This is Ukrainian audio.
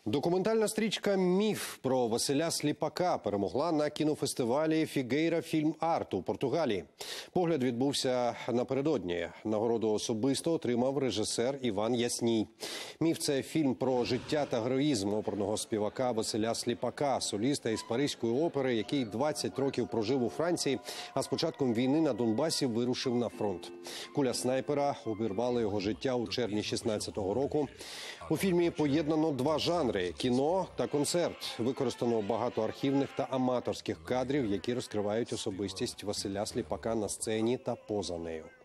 Документальна стрічка «Міф» про Василя Сліпака перемогла на кінофестивалі «Фігейра Фільм Арт» у Португалії. Погляд відбувся напередодні. Нагороду особисто отримав режисер Іван Ясній. «Міф» – це фільм про життя та героїзм оперного співака Василя Сліпака, соліста із Паризької опери, який 20 років прожив у Франції, а з початком війни на Донбасі вирушив на фронт. Куля снайпера обірвала його життя у червні 16-го року. У фільмі поєднано два жанри – кіно та концерт. Використано багато архівних та аматорських кадрів, які розкривають особистість Василя Сліпака на сцені та поза нею.